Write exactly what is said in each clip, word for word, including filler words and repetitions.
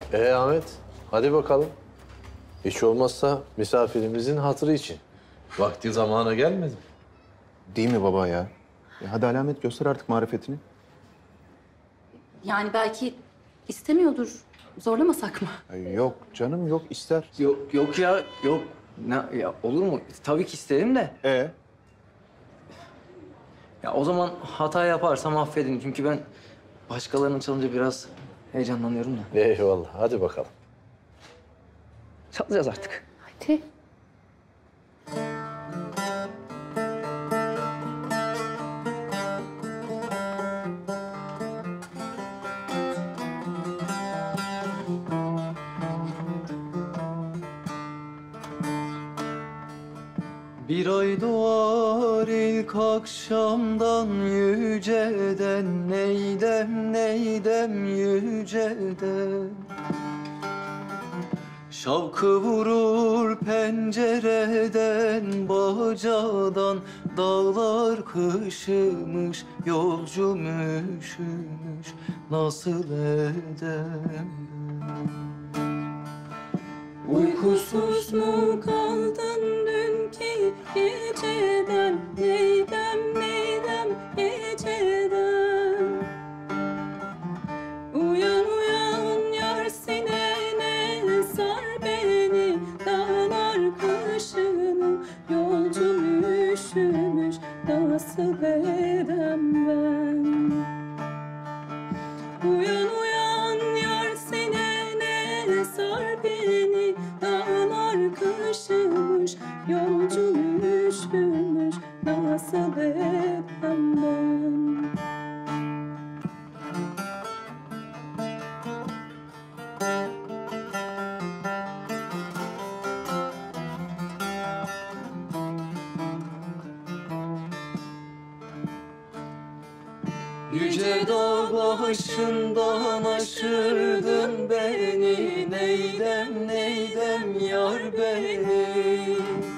Ee Ahmet, hadi bakalım. Hiç olmazsa misafirimizin hatırı için. Vakti zamana gelmedi mi? Değil mi baba ya? ya hadi alamet göster artık marifetini. Yani belki istemiyordur. Zorlamasak mı? Ay yok canım yok ister. Yok yok ya yok. Ne ya olur mu? Tabii ki isterim de. E Ya o zaman hata yaparsam affedin. Çünkü ben başkalarının çalınca biraz heyecanlanıyorum da. Eyvallah, hadi bakalım. Çalacağız artık. Hadi. Bir ay doğar ilk akşamdan yüceden, neydem neydem yüceden. Şavkı vurur pencereden, bacadan, dağlar kışımış, yolcum üşümüş, nasıl edem? Uykusuz mu kaldın dünkü geceden? Neydem neydem geceden? Uyan uyan yar sinene sar beni. Dağlar kaşını yolcum üşümüş, nasıl edem ben? Uyan uyan yar sinene sar beni. Dağlar kaşımış, yolcum üşümüş, nasıl edem ben? Yüce dağ başından aşırdın beni, neydem neydem yar beni.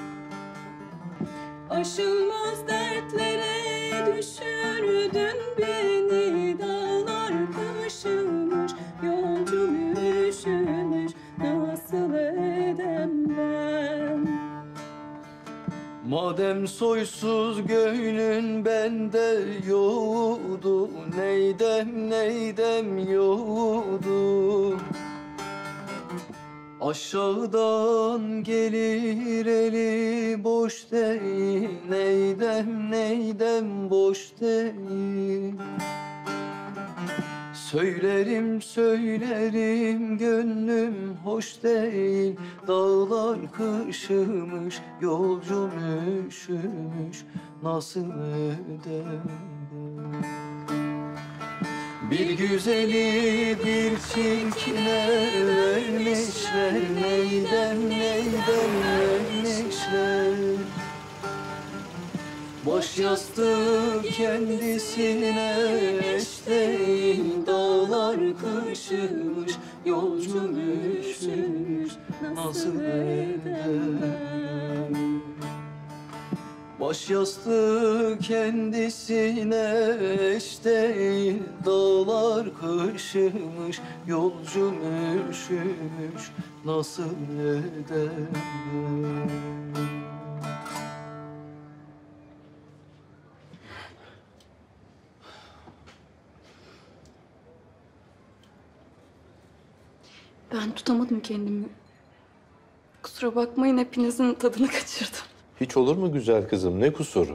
Aşılmaz dertlere düşürdün beni. Dağlar kaşımış, yolcum üşümüş, nasıl edem ben? Madem soysuz gönlün bende yoğdu, neydem neydem yoğdu. Aşağıdan gelir eli boş değil, neydem neydem boş değil. Söylerim söylerim gönlüm hoş değil. Dağlar kışımış, yolcum üşümüş, nasıl edem? Bir güzeli bir çirkine vermişler, neydem neydem vermişler. Baş yastığı kendisine eş değil. Dağlar kışımış, yolcum üşümüş, nasıl edem? Baş yastığı kendisine eş değil. Dağlar kışımış, yolcum üşümüş, nasıl edem? Ben tutamadım kendimi. Kusura bakmayın, hepinizin tadını kaçırdım. Hiç olur mu güzel kızım, ne kusuru?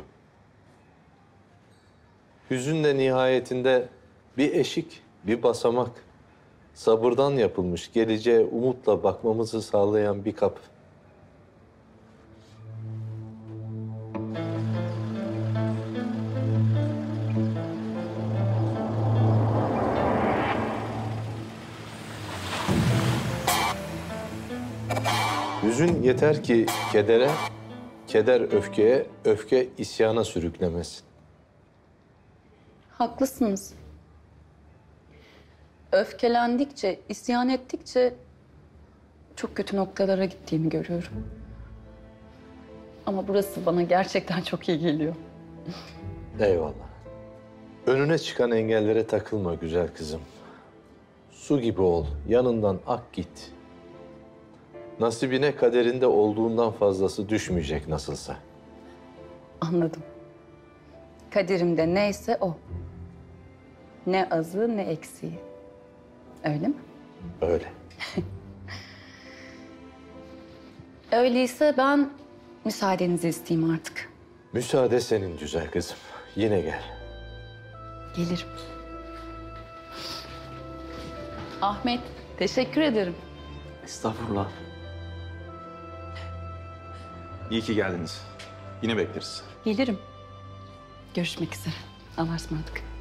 Hüzün de nihayetinde bir eşik, bir basamak. Sabırdan yapılmış, geleceğe umutla bakmamızı sağlayan bir kapı. Hüzün yeter ki kedere, keder öfkeye, öfke isyana sürüklemesin. Haklısınız. Öfkelendikçe, isyan ettikçe çok kötü noktalara gittiğimi görüyorum. Ama burası bana gerçekten çok iyi geliyor. Eyvallah. Önüne çıkan engellere takılma güzel kızım. Su gibi ol, yanından ak git. Nasibine kaderinde olduğundan fazlası düşmeyecek nasılsa. Anladım. Kaderimde neyse o. Ne azı ne eksiği. Öyle mi? Öyle. Öyleyse ben müsaadenizi isteyeyim artık. Müsaade senin güzel kızım. Yine gel. Gelirim. Ahmet, teşekkür ederim. Estağfurullah. İyi ki geldiniz. Yine bekleriz. Gelirim. Görüşmek üzere. Allah'a ısmarladık.